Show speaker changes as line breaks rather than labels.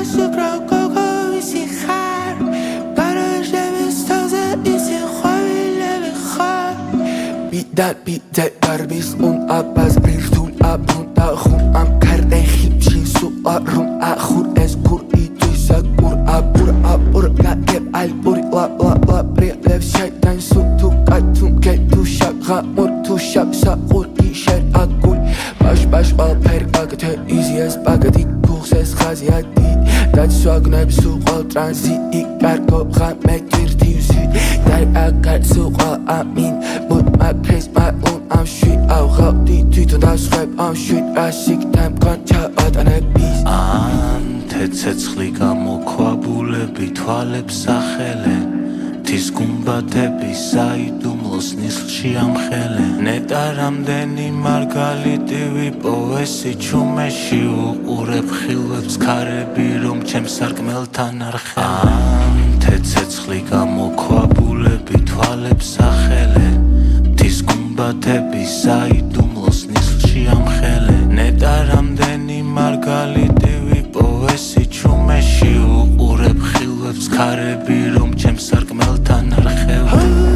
بیده بربیست اون عباس بیرتول ابرون اخون ام کرده خیمشی سو آرون اخور از گوری توی سگور ابور گه البوری لا بری لف شیطان سو تو قطون که تو شب غمور تو شب ساقور ایشر اگول باش پرگاگته ایزی از باگدی کوخس از خازی دید داد سواگ نب سوقال ترانزی ایگرگو غمه گیرتی زید در اگر سوقال امین بود مکیز معلوم ام شوید او غاقی توی تو نسخب ام شوید راسیک تم کن چه آدانه بیز
Aante ცეცხლი გამოქვაბულები თვალებს ახელენ თის გუმბათები საიდუმლოს ნისლში ამხელენ ნეტა რამდენი მარგალიტი ვიპოვესი ჩუმეში უყურებ ხილვებს ქარები რომ ჩემს სარკმელთან არ ხელენ Aante ცეცხლი გამოქვაბულები თვალებს ახელენ თის გუმბათები საიდუმლოს ნისლში ამხელენ ნეტა რამდენი მარგალიტი ვიპოვესი ჩუმეში უყურებ ხილვებს ქარები რომ ჩემს სარკმელთან არ ხელენ